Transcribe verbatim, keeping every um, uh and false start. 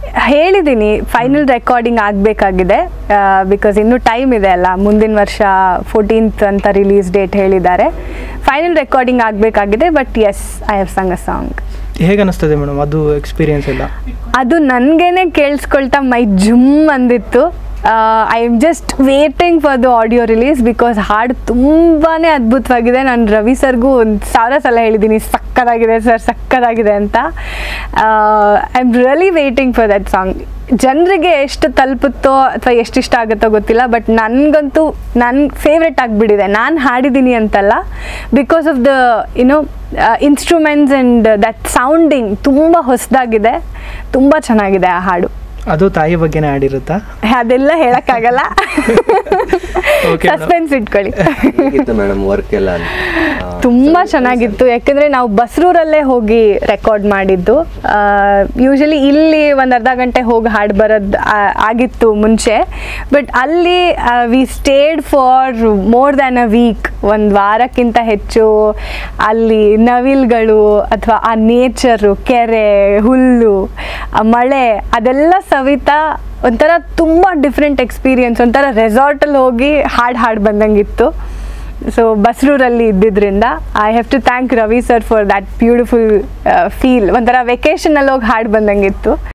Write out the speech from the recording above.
ಹೇಳಿದ್ದೀನಿ final recording ಆಗಬೇಕಾಗಿದೆ because ಇನ್ನೂ ಟೈಮ್ ಇದೆ ಅಲ್ಲ, ಮುಂದಿನ ವರ್ಷ ಫೋರ್ಟೀನ್ತ್ ಅಂತ ರಿಲೀಸ್ ಡೇಟ್ ಹೇಳಿದ್ದಾರೆ. ಫೈನಲ್ ರೆಕಾರ್ಡಿಂಗ್ ಆಗಬೇಕಾಗಿದೆ. But yes, I have sung a song. ಹೇಗೆ ಅನಿಸ್ತದೆ ಮೇಡಮ್ ಅದು ಎಕ್ಸ್ಪೀರಿಯನ್ಸ್ ಎಲ್ಲ? ಅದು ನನಗೇನೆ ಕೇಳಿಸ್ಕೊಳ್ತಾ ಮೈ ಜುಮ್ ಅಂದಿತ್ತು. I am just waiting for the audio release because ಹಾಡು ತುಂಬಾ ಅದ್ಭುತವಾಗಿದೆ. ನಾನು ರವಿ ಸರ್ಗೂ ಒಂದು ಸಾವಿರ ಸಲ ಹೇಳಿದ್ದೀನಿ ಸಕ್ಕತ್ತಾಗಿದೆ ಸರ್, ಸಕ್ಕತ್ತಾಗಿದೆ ಅಂತ. I am really waiting for that song. ಜನರಿಗೆ ಎಷ್ಟು ತಲುಪುತ್ತೋ ಅಥವಾ ಎಷ್ಟು ಇಷ್ಟ ಆಗುತ್ತೋ ಗೊತ್ತಿಲ್ಲ, ಬಟ್ ನನಗಂತೂ ನನ್ನ ಫೇವ್ರೆಟ್ ಆಗಿಬಿಟ್ಟಿದೆ. ನಾನು ಹಾಡಿದ್ದೀನಿ ಅಂತಲ್ಲ, because of the you know instruments and that sounding ತುಂಬ ಹೊಸದಾಗಿದೆ, ತುಂಬ ಚೆನ್ನಾಗಿದೆ ಆ ಹಾಡು. ಅದು ತಾಯಿ ಬಗ್ಗೆನೇ ಹಾಡಿರುತ್ತಾ? ಅದೆಲ್ಲ ಹೇಳಕ್ಕಾಗಲ್ಲ, ಸಸ್ಪೆನ್ಸ್ ಇಟ್ಕೊಳ್ಳಿ. ಮೇಡಮ್ ವರ್ಕ್ ಎಲ್ಲ ತುಂಬ ಚೆನ್ನಾಗಿತ್ತು. ಯಾಕಂದರೆ ನಾವು ಬಸ್ರೂರಲ್ಲೇ ಹೋಗಿ ರೆಕಾರ್ಡ್ ಮಾಡಿದ್ದು. ಯೂಶಲಿ ಇಲ್ಲಿ ಒಂದು ಅರ್ಧ ಗಂಟೆ ಹೋಗಿ ಹಾಡು ಬರೋದು ಆಗಿತ್ತು ಮುಂಚೆ, ಬಟ್ ಅಲ್ಲಿ we stayed for more than a week, ಒಂದು ವಾರಕ್ಕಿಂತ ಹೆಚ್ಚು. ಅಲ್ಲಿ ನವಿಲ್ಗಳು ಅಥವಾ ಆ ನೇಚರು, ಕೆರೆ, ಹುಲ್ಲು, ಮಳೆ ಅದೆಲ್ಲ ಸವಿತಾ ಒಂಥರ ತುಂಬ ಡಿಫ್ರೆಂಟ್ ಎಕ್ಸ್ಪೀರಿಯನ್ಸ್. ಒಂಥರ ರೆಸಾರ್ಟಲ್ಲಿ ಹೋಗಿ ಹಾಡು ಹಾಡು ಬಂದಂಗಿತ್ತು. ಸೊ ಬಸ್ರೂರಲ್ಲಿ ಇದ್ದಿದ್ದರಿಂದ I have to thank Ravi sir for that beautiful feel. ಒಂಥರ ವೆಕೇಷನಲ್ಲಿ ಹೋಗಿ ಹಾಡು ಬಂದಂಗಿತ್ತು.